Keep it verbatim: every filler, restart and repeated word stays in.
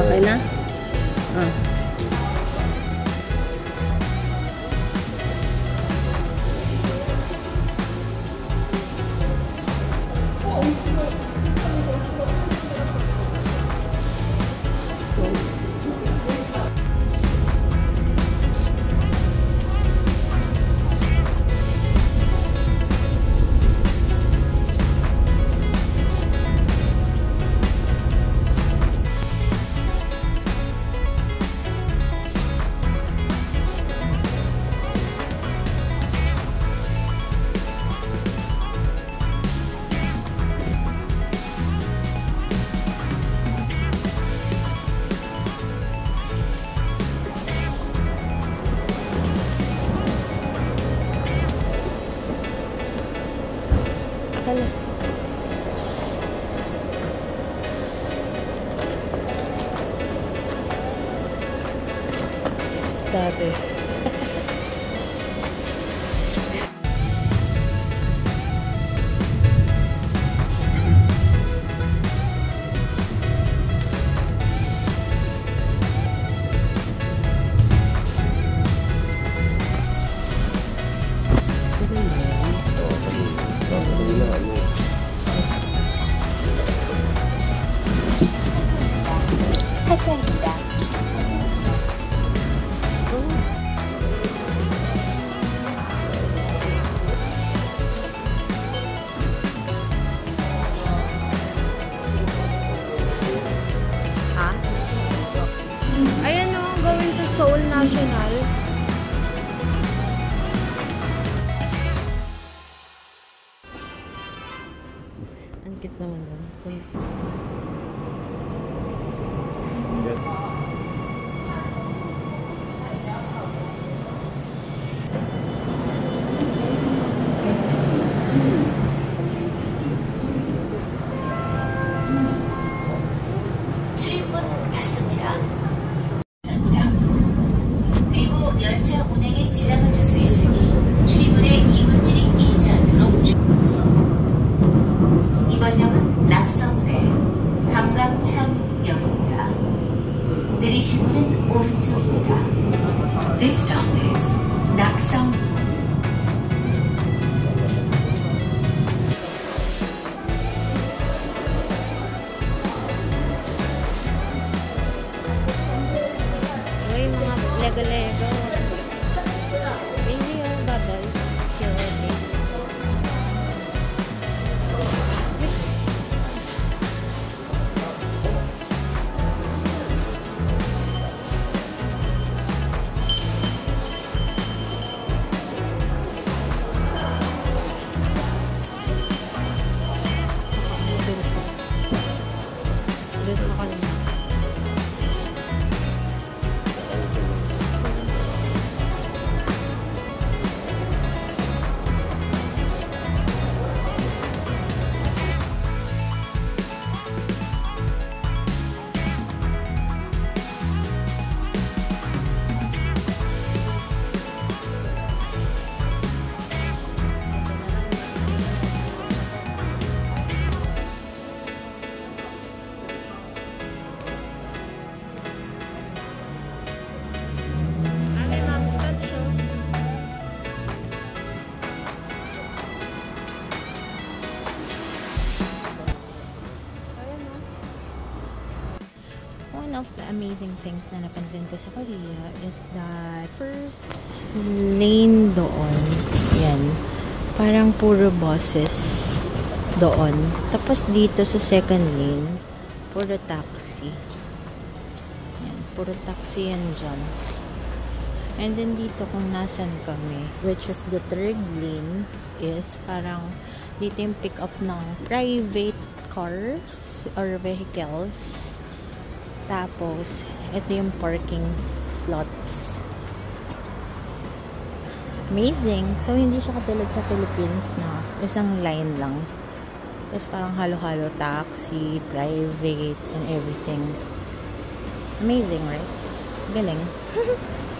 Okay na? Ah. Akala. Dati. 하차입니다. Ha? Ayan o, going to Seoul National. Ang cute naman nun. 출입문 닫습니다. 그리고 열차 운행에 지장을 줄 수 있으니 출입문에 이물질이 끼이지 않도록 주... 이번 역은 낙성대 강남창역입니다. 내리실 문은 오른쪽입니다. This stop is 낙성. Uy, mga lego-lego. Hindi yung bubble. Cute. Doon sa kanina. One of the amazing things na napansin ko sa Korea is that first lane doon, yan, parang puro buses doon. Tapos dito sa second lane, puro taxi. Yan, puro taxi yan dyan. And then dito kung nasan kami, which is the third lane, is parang dito yung pick up ng private cars or vehicles. Tapos, ito yung parking slots. Amazing. So, hindi siya katulad sa Philippines na isang line lang. Tapos, parang halo-halo taxi, private, and everything. Amazing, right? Galing.